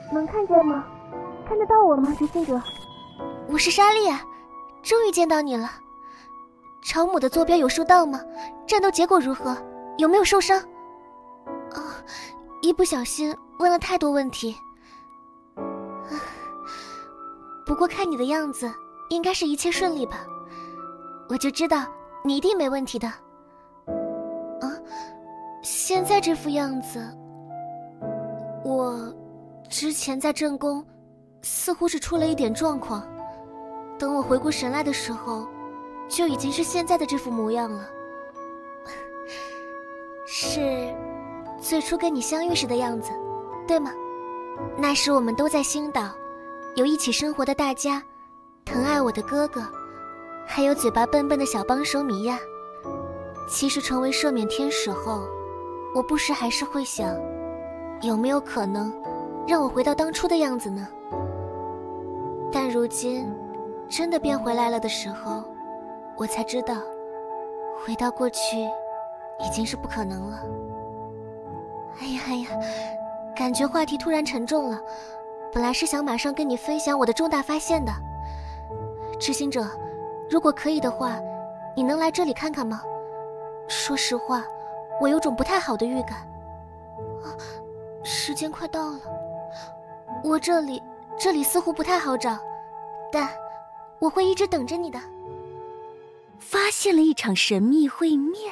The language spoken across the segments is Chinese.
能看见吗？看得到我吗，执行者？ 我是莎莉啊，终于见到你了。朝姆的坐标有收到吗？战斗结果如何？有没有受伤？一不小心问了太多问题。不过看你的样子，应该是一切顺利吧？我就知道你一定没问题的。现在这副样子，我之前在正宫似乎是出了一点状况，等我回过神来的时候，就已经是现在的这副模样了。是最初跟你相遇时的样子，对吗？那时我们都在星岛，有一起生活的大家，疼爱我的哥哥，还有嘴巴笨笨的小帮手米娅。其实成为赦免天使后，我不时还是会想，有没有可能让我回到当初的样子呢？但如今真的变回来了的时候，我才知道回到过去已经是不可能了。哎呀，感觉话题突然沉重了，本来是想马上跟你分享我的重大发现的。执行者，如果可以的话，你能来这里看看吗？说实话，我有种不太好的预感。时间快到了，我这里似乎不太好找，但我会一直等着你的。 发现了一场神秘会面，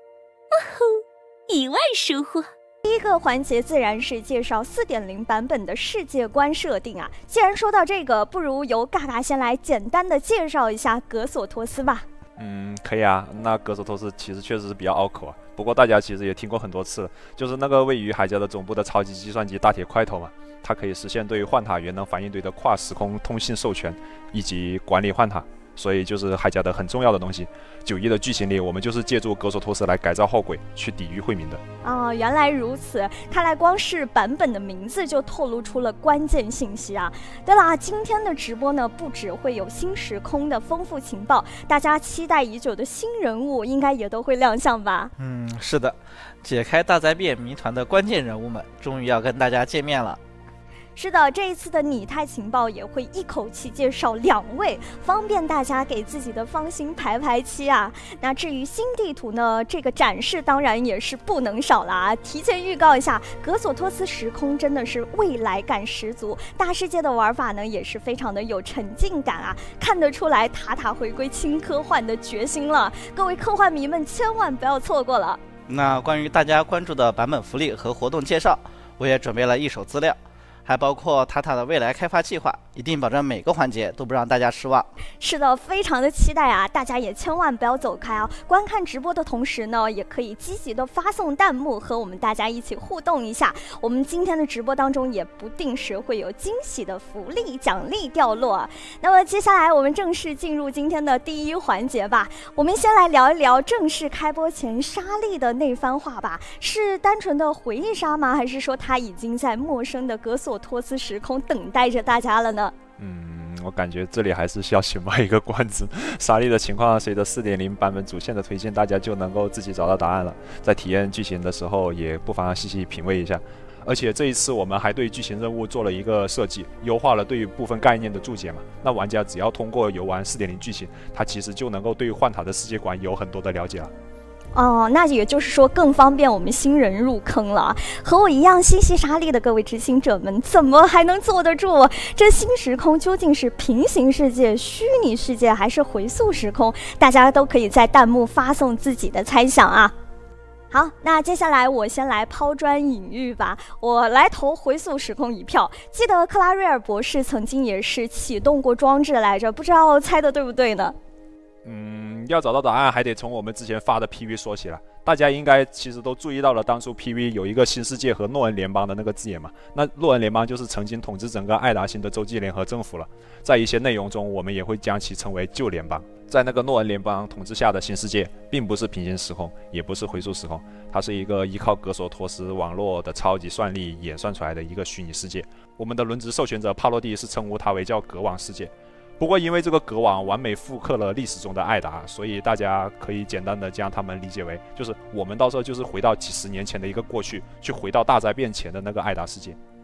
意外收获。 第一个环节自然是介绍 4.0 版本的世界观设定啊。既然说到这个，不如由嘎嘎先来简单的介绍一下格索托斯吧。 可以啊。那格索托斯其实确实是比较拗口啊，不过大家其实也听过很多次了，就是那个位于海家的总部的超级计算机大铁块头嘛，它可以实现对幻塔元能反应堆的跨时空通信授权以及管理幻塔，所以就是海家的很重要的东西。9的剧情里，我们就是借助格索托斯来改造后轨，去抵御惠民的。 原来如此，看来光是版本的名字就透露出了关键信息啊。对了，今天的直播呢，不只会有新时空的丰富情报，大家期待已久的新人物应该也都会亮相吧？ 是的，解开大灾变谜团的关键人物们终于要跟大家见面了。 是的，这一次的拟态情报也会一口气介绍2位，方便大家给自己的芳心排排期啊。那至于新地图呢，这个展示当然也是不能少啦。提前预告一下，格索托斯时空真的是未来感十足，大世界的玩法呢也是非常的有沉浸感啊，看得出来塔塔回归轻科幻的决心了。各位科幻迷们千万不要错过了。 那关于大家关注的版本福利和活动介绍，我也准备了一手资料，还包括塔塔的未来开发计划，一定保证每个环节都不让大家失望。 是的，非常的期待啊！大家也千万不要走开啊！观看直播的同时呢，也可以积极的发送弹幕，和我们大家一起互动一下。我们今天的直播当中也不定时会有惊喜的福利奖励掉落。那么接下来我们正式进入今天的第一环节吧。我们先来聊一聊正式开播前莎莉的那番话吧。是单纯的回忆杀吗？还是说她已经在陌生的格索托斯时空等待着大家了呢？ 我感觉这里还是需要先卖一个关子。莎莉的情况随着 4.0 版本主线的推进，大家就能够自己找到答案了。在体验剧情的时候，也不妨细细品味一下。而且这一次我们还对剧情任务做了一个设计，优化了对于部分概念的注解嘛。那玩家只要通过游玩 4.0 剧情，他其实就能够对幻塔的世界观有很多的了解了。 那也就是说更方便我们新人入坑了。和我一样心系莎莉的各位执行者们，怎么还能坐得住？这新时空究竟是平行世界、虚拟世界还是回溯时空？大家都可以在弹幕发送自己的猜想啊。好，那接下来我先来抛砖引玉吧，我来投回溯时空一票。记得克拉瑞尔博士曾经也是启动过装置来着，不知道猜的对不对呢？ 要找到答案还得从我们之前发的 PV 说起了。大家应该其实都注意到了，当初 PV 有一个新世界和诺恩联邦的那个字眼嘛。那诺恩联邦就是曾经统治整个艾达星的洲际联合政府了。在一些内容中，我们也会将其称为旧联邦。在那个诺恩联邦统治下的新世界，并不是平行时空，也不是回溯时空，它是一个依靠格索托斯网络的超级算力演算出来的一个虚拟世界。我们的轮值授权者帕洛蒂是称呼它为叫格网世界。不过因为这个格网完美复刻了历史中的艾达，所以大家可以简单的将它们理解为，就是我们到时候就是回到几十年前的一个过去，去回到大灾变前的那个艾达世界。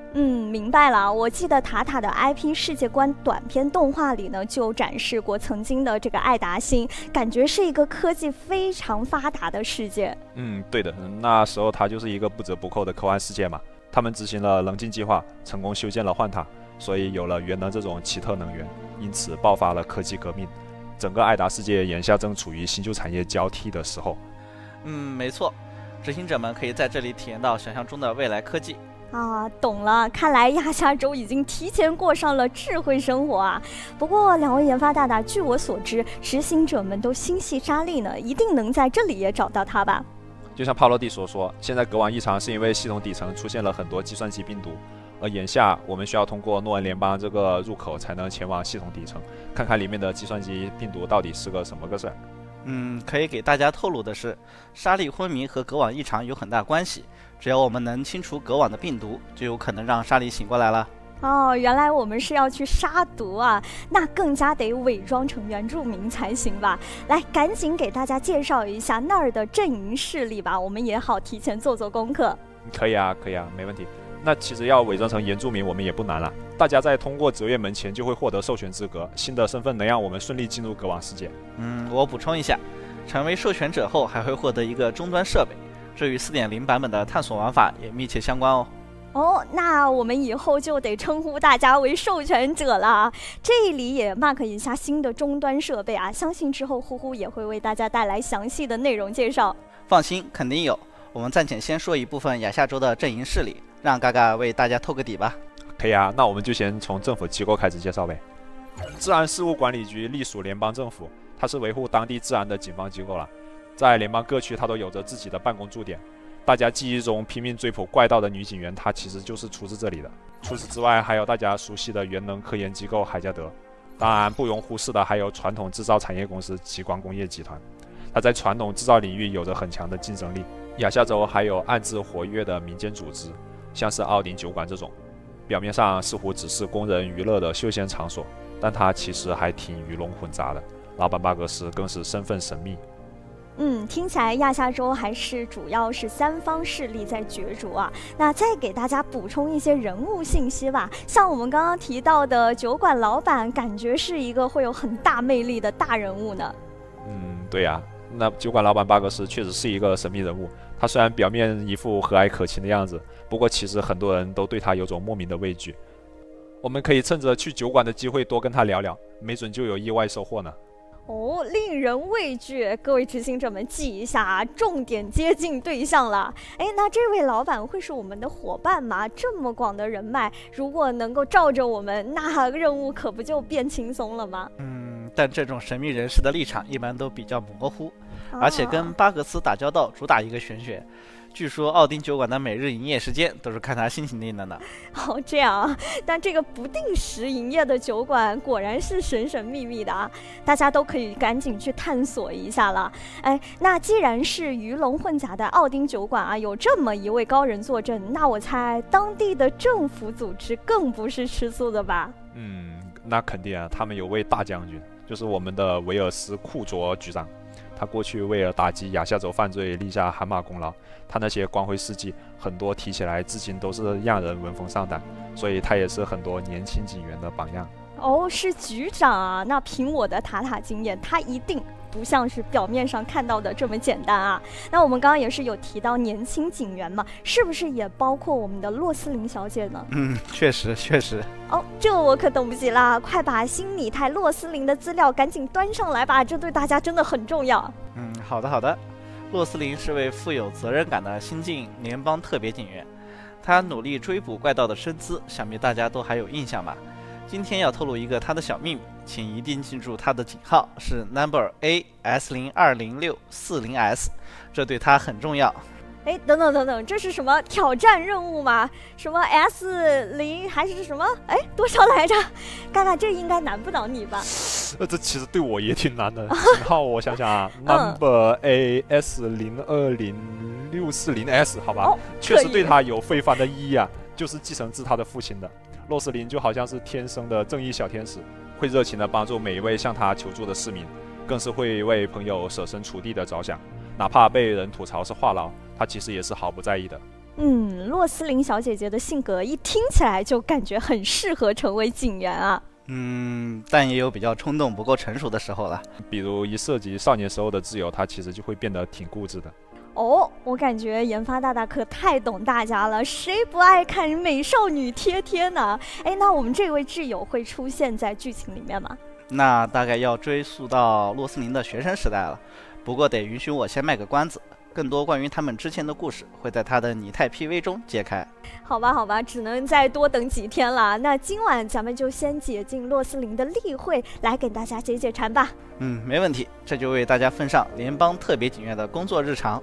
明白了。我记得塔塔的 IP 世界观短片动画里呢，就展示过曾经的这个爱达星，感觉是一个科技非常发达的世界。 对的，那时候它就是一个不折不扣的科幻世界嘛。他们执行了棱镜计划，成功修建了幻塔，所以有了元能这种奇特能源，因此爆发了科技革命。整个爱达世界眼下正处于新旧产业交替的时候。 没错，执行者们可以在这里体验到想象中的未来科技。 懂了，看来亚夏州已经提前过上了智慧生活啊。不过两位研发大大，据我所知，执行者们都心系沙利呢，一定能在这里也找到他吧？ 就像帕洛蒂所说，现在隔网异常是因为系统底层出现了很多计算机病毒，而眼下我们需要通过诺恩联邦这个入口才能前往系统底层，看看里面的计算机病毒到底是个什么个事儿。 可以给大家透露的是，沙利昏迷和隔网异常有很大关系。只要我们能清除隔网的病毒，就有可能让沙利醒过来了。 原来我们是要去杀毒啊，那更加得伪装成原住民才行吧。来，赶紧给大家介绍一下那儿的阵营势力吧，我们也好提前做做功课。 可以啊，没问题。那其实要伪装成原住民我们也不难了，大家在通过折页门前就会获得授权资格，新的身份能让我们顺利进入隔网世界。 我补充一下，成为授权者后还会获得一个终端设备，这与 4.0 版本的探索玩法也密切相关哦。 那我们以后就得称呼大家为授权者了。这里也 mark 一下新的终端设备啊，相信之后呼呼也会为大家带来详细的内容介绍。 放心，肯定有。我们暂且先说一部分亚夏州的阵营势力，让嘎嘎为大家透个底吧。 可以啊，那我们就先从政府机构开始介绍呗。治安事务管理局隶属联邦政府，它是维护当地治安的警方机构了。在联邦各区，它都有着自己的办公驻点。大家记忆中拼命追捕怪盗的女警员，她其实就是出自这里的。除此之外，还有大家熟悉的元能科研机构海加德。当然，不容忽视的还有传统制造产业公司极光工业集团，它在传统制造领域有着很强的竞争力。亚夏州还有暗自活跃的民间组织，像是奥丁酒馆这种，表面上似乎只是供人娱乐的休闲场所，但它其实还挺鱼龙混杂的。老板巴格斯更是身份神秘。 听起来亚夏州还是主要是三方势力在角逐啊。那再给大家补充一些人物信息吧，像我们刚刚提到的酒馆老板，感觉是一个会有很大魅力的大人物呢。 对呀，那酒馆老板巴格斯确实是一个神秘人物。他虽然表面一副和蔼可亲的样子，不过其实很多人都对他有种莫名的畏惧。我们可以趁着去酒馆的机会多跟他聊聊，没准就有意外收获呢。 令人畏惧，各位执行者们记一下啊，重点接近对象了。那这位老板会是我们的伙伴吗？这么广的人脉，如果能够罩着我们，那任务可不就变轻松了吗？ 但这种神秘人士的立场一般都比较模糊，而且跟巴格斯打交道主打一个玄学。据说奥丁酒馆的每日营业时间都是看他心情定的呢。 这样啊，但这个不定时营业的酒馆果然是神神秘秘的啊，大家都可以赶紧去探索一下了。那既然是鱼龙混杂的奥丁酒馆啊，有这么一位高人坐镇，那我猜当地的政府组织更不是吃素的吧？ 那肯定啊，他们有位大将军，就是我们的维尔斯库卓局长。他过去为了打击亚夏州犯罪立下汗马功劳，他那些光辉事迹很多提起来至今都是让人闻风丧胆，所以他也是很多年轻警员的榜样。 是局长啊，那凭我的塔塔经验，他一定不像是表面上看到的这么简单啊。那我们刚刚也是有提到年轻警员嘛，是不是也包括我们的洛斯林小姐呢？ 确实。 这我可等不及啦，快把新拟态洛斯林的资料赶紧端上来吧，这对大家真的很重要。 好的。洛斯林是位富有责任感的新晋联邦特别警员，他努力追捕怪盗的身姿，想必大家都还有印象吧。今天要透露一个他的小秘密，请一定记住他的警号是 Number AS020640S， 这对他很重要。 等，这是什么挑战任务吗？什么 S0还是什么？多少来着？嘎嘎，这应该难不倒你吧？ 这其实对我也挺难的。警号我想想啊，Number AS020640S， 好吧，确实对他有非凡的意义啊，就是继承自他的父亲的。洛斯林就好像是天生的正义小天使，会热情地帮助每一位向他求助的市民，更是会为朋友设身处地的着想，哪怕被人吐槽是话痨，他其实也是毫不在意的。 洛斯琳小姐姐的性格一听起来就感觉很适合成为警员啊。 但也有比较冲动、不够成熟的时候了。 比如一涉及少年时候的自由，他其实就会变得挺固执的。 我感觉研发大大可太懂大家了，谁不爱看美少女贴贴呢？那我们这位挚友会出现在剧情里面吗？ 那大概要追溯到洛斯琳的学生时代了，不过得允许我先卖个关子。更多关于他们之前的故事会在他的拟态 PV 中揭开。 好吧，只能再多等几天了。那今晚咱们就先解禁洛斯琳的例会，来给大家解解馋吧。 没问题，这就为大家奉上联邦特别警院的工作日常。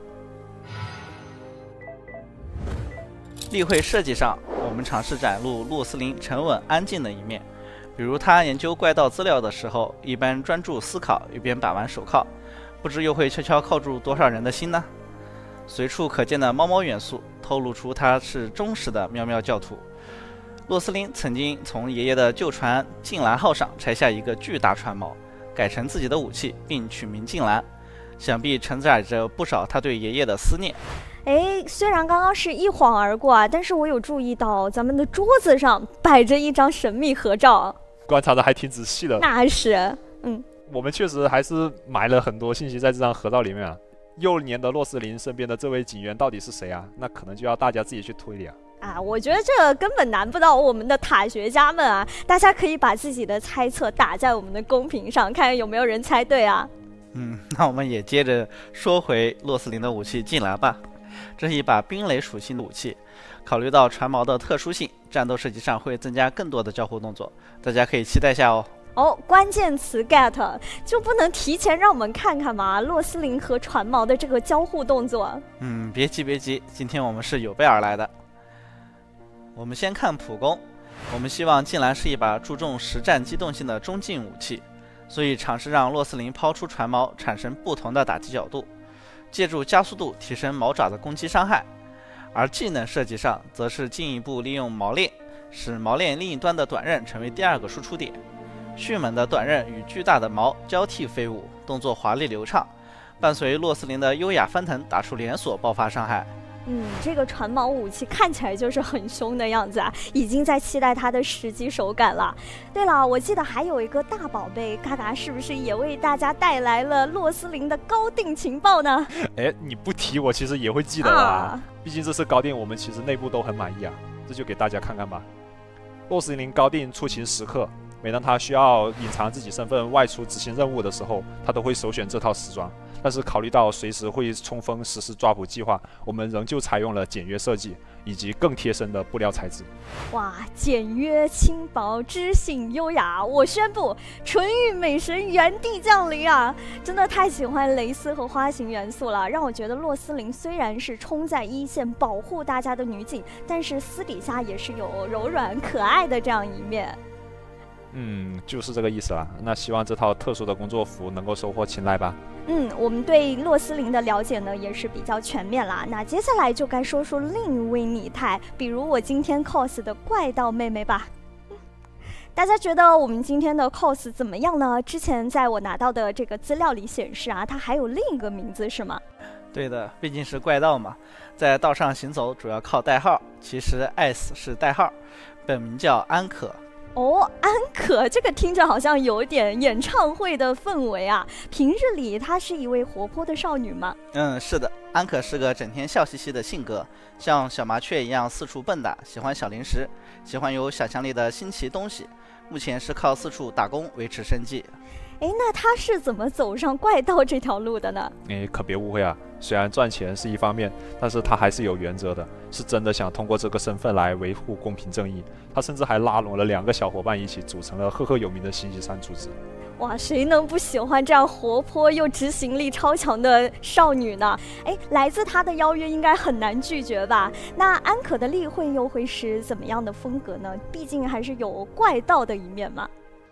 例会设计上，我们尝试展露洛斯琳沉稳安静的一面，比如他研究怪盗资料的时候，一般专注思考，一边把玩手铐，不知又会悄悄铐住多少人的心呢？随处可见的猫猫元素透露出他是忠实的喵喵教徒。洛斯琳曾经从爷爷的旧船镜兰号上拆下一个巨大船锚，改成自己的武器，并取名镜兰，想必承载着不少他对爷爷的思念。 虽然刚刚是一晃而过啊，但是我有注意到咱们的桌子上摆着一张神秘合照， 观察的还挺仔细的。 那是， 我们确实还是埋了很多信息在这张合照里面啊。幼年的洛斯琳身边的这位警员到底是谁啊？那可能就要大家自己去推理啊。 我觉得这根本难不到我们的塔学家们啊！大家可以把自己的猜测打在我们的公屏上，看有没有人猜对啊。 那我们也接着说回洛斯琳的武器镜兰吧。这是一把冰雷属性的武器，考虑到船锚的特殊性，战斗设计上会增加更多的交互动作，大家可以期待下哦。 关键词 get 就不能提前让我们看看吗？洛斯琳和船锚的这个交互动作。 别急，今天我们是有备而来的。我们先看普攻，我们希望镜兰是一把注重实战机动性的中近武器，所以尝试让洛斯琳抛出船锚产生不同的打击角度，借助加速度提升毛爪的攻击伤害。而技能设计上则是进一步利用锚链，使锚链另一端的短刃成为第二个输出点。迅猛的短刃与巨大的矛交替飞舞，动作华丽流畅，伴随洛斯琳的优雅翻腾，打出连锁爆发伤害。 这个船锚武器看起来就是很凶的样子啊，已经在期待它的实际手感了。对了，我记得还有一个大宝贝，嘎嘎是不是也为大家带来了洛斯琳的高定情报呢？ 你不提我其实也会记得啦。毕竟这次高定我们其实内部都很满意啊，这就给大家看看吧。洛斯琳高定出勤时刻，每当他需要隐藏自己身份外出执行任务的时候，他都会首选这套时装。但是考虑到随时会冲锋实施抓捕计划，我们仍旧采用了简约设计以及更贴身的布料材质。 简约轻薄，知性优雅，我宣布纯欲美神原地降临啊！真的太喜欢蕾丝和花型元素了，让我觉得洛斯琳虽然是冲在一线保护大家的女警，但是私底下也是有柔软可爱的这样一面。 就是这个意思啦。那希望这套特殊的工作服能够收获青睐吧。 我们对洛斯琳的了解呢也是比较全面啦。那接下来就该说说另一位拟态，比如我今天 cos 的怪盗妹妹吧。大家觉得我们今天的 cos 怎么样呢？之前在我拿到的这个资料里显示啊，它还有另一个名字是吗？ 对的，毕竟是怪盗嘛，在道上行走主要靠代号，其实 S 是代号，本名叫安可。 安可，这个听着好像有点演唱会的氛围啊。平日里她是一位活泼的少女吗？ 是的，安可是个整天笑嘻嘻的性格，像小麻雀一样四处蹦跶，喜欢小零食，喜欢有想象力的新奇东西。目前是靠四处打工维持生计。 那她是怎么走上怪盗这条路的呢？ 可别误会啊，虽然赚钱是一方面，但是他还是有原则的，是真的想通过这个身份来维护公平正义。他甚至还拉拢了2个小伙伴一起组成了赫赫有名的星期三组织。 谁能不喜欢这样活泼又执行力超强的少女呢？来自她的邀约应该很难拒绝吧？那安可的例会又会是怎么样的风格呢？毕竟还是有怪盗的一面嘛。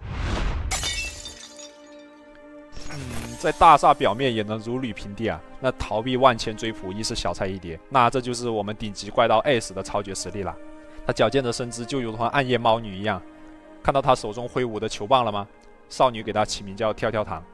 在大厦表面也能如履平地啊，那逃避万千追捕亦是小菜一碟。那这就是我们顶级怪盗 S 的超绝实力了。他矫健的身姿就如同暗夜猫女一样，看到他手中挥舞的球棒了吗？少女给他起名叫跳跳糖。